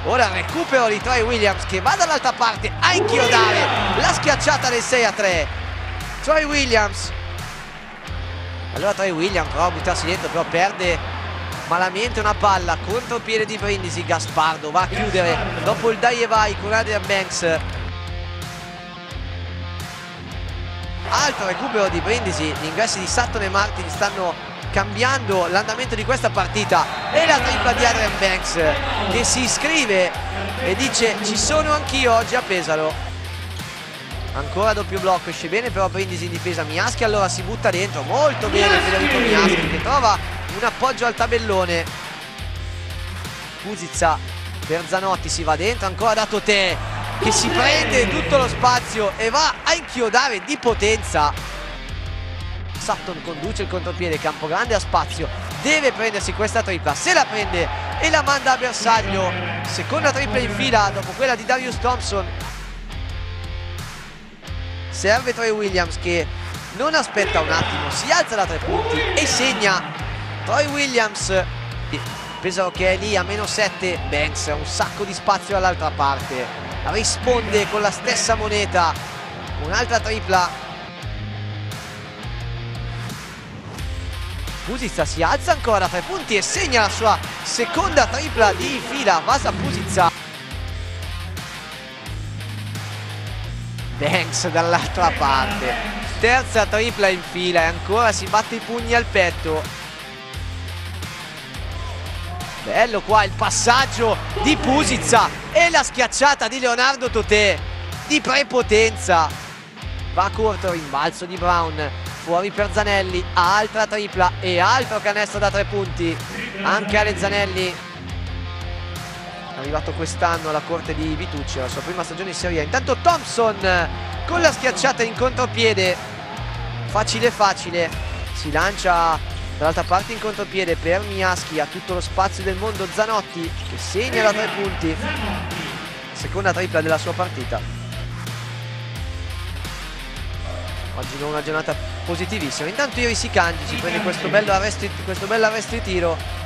Ora il recupero di Troy Williams che va dall'altra parte a inchiodare la schiacciata del 6-3. Troy Williams. Allora Troy Williams prova a buttarsi dentro, però perde malamente una palla. Contropiede di Brindisi. Gaspardo va a chiudere dopo il dai e vai con Adrian Banks. Altro recupero di Brindisi. Gli ingressi di Sutton e Martin stanno cambiando l'andamento di questa partita. E la tripla di Adrian Banks che si iscrive e dice: ci sono anch'io oggi a Pesaro. Ancora doppio blocco, esce bene però Brindisi in difesa. Miaschi allora si butta dentro, molto bene Federico Miaschi che trova un appoggio al tabellone. Puzica per Zanotti, si va dentro ancora da Totè che si prende tutto lo spazio e va a inchiodare di potenza. Sutton conduce il contropiede, Campogrande ha spazio, deve prendersi questa tripla, se la prende e la manda a bersaglio. Seconda tripla in fila dopo quella di Darius Thompson. Serve Troy Williams che non aspetta un attimo, si alza da 3 punti e segna. Troy Williams, Pesaro che è lì a -7, Banks ha un sacco di spazio dall'altra parte, risponde con la stessa moneta, un'altra tripla. Puzica si alza ancora da 3 punti e segna la sua seconda tripla di fila. Vasa Puzica. Banks dall'altra parte, terza tripla in fila e ancora si batte i pugni al petto. Bello qua il passaggio di Puzica e la schiacciata di Leonardo Totè di prepotenza. Va corto, rimbalzo di Brown, fuori per Zanelli, altra tripla e altro canestro da 3 punti. Anche Ale Zanelli, arrivato quest'anno alla corte di Vitucci, la sua prima stagione in Serie A. Intanto Thompson con la schiacciata in contropiede, facile facile, si lancia dall'altra parte in contropiede per Miaschi, ha tutto lo spazio del mondo. Zanotti che segna da 3 punti, seconda tripla della sua partita. Oggi non una giornata positivissima. Intanto Iris Kanji ci prende questo bello arresto di tiro